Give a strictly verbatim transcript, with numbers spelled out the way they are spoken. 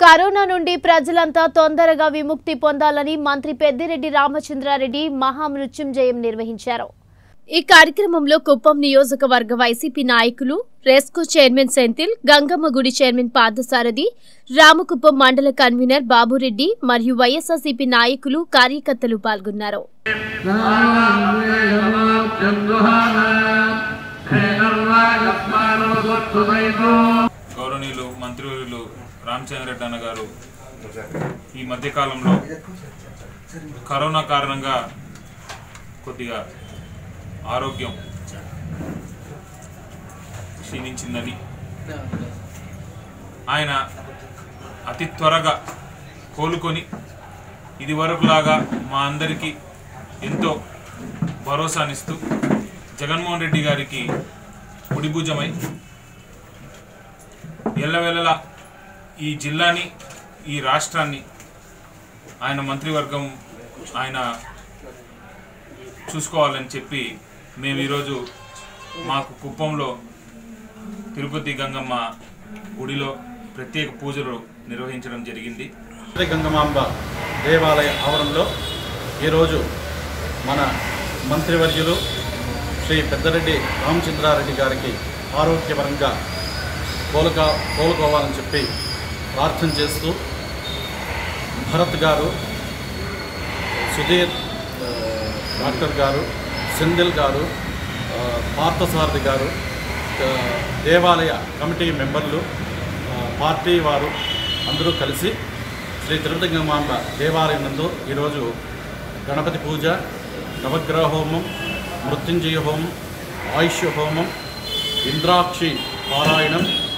Corona నుండి ప్రజలంతా తొందరగా విముక్తి పొందాలని మంత్రి పెద్దిరెడ్డి రామచంద్రారెడ్డి మహామృత్యుంజయం నిర్వహించారు। ఈ కార్యక్రమంలో కుప్పం నియోజకవర్గ వైసీపీ నాయకులు, రెస్కో చైర్మన్ సెంథిల్, గంగమ్మగుడి చైర్మన్ పార్థసారథి, రామకుప్పం మండల కన్వీనర్ బాబురెడ్డి మరియు వైఎస్ఆర్సీపీ నాయకులు, కార్యకర్తలు పాల్గొన్నారు। గౌరవనీయులు మంత్రివర్యులు రామచంద్రారెడ్డి అన్న గారు ఈ మధ్య కాలంలో కరోనా కారణంగా కొద్దిగా ఆరోగ్యం క్షీణించిందని ఆయన అతి త్వరగా కోలుకొని ఇది వరకులాగా మా అందరికీ ఎంతో భరోసానిస్తూ జగన్మోహన్ రెడ్డి గారికి కుడిభుజమై ఎల్లవెల్లలా ఈ జిల్లాని ఈ రాష్ట్రాన్ని ఆయన మంత్రివర్గం ఆయన చూసుకోవాలని చెప్పి మేము ఈరోజు మాకు కుప్పంలో తిరుపతి గంగమ్మ గుడిలో ప్రత్యేక పూజలు నిర్వహించడం జరిగింది। తిరుపతి గంగమాంబ దేవాలయ ఆవరణలో ఈరోజు మన మంత్రివర్యులు శ్రీ పెద్దిరెడ్డి రామచంద్రారెడ్డి గారికి ఆరోగ్యపరంగా కోలుకా కోలుకోవాలని చెప్పి ప్రార్థన చేస్తూ భరత్ గారు, సుధీర్ డాక్టర్ గారు, సెంథిల్ గారు, పార్థసారథి గారు, దేవాలయ కమిటీ మెంబర్లు, పార్టీ వారు అందరూ కలిసి శ్రీ తిరుపతి గంగమాంబ దేవాలయం నందు ఈరోజు గణపతి పూజ, నవగ్రహ హోమం, మృత్యుంజయ హోమం, ఆయుష్య హోమం, ఇంద్రాక్షి పారాయణం,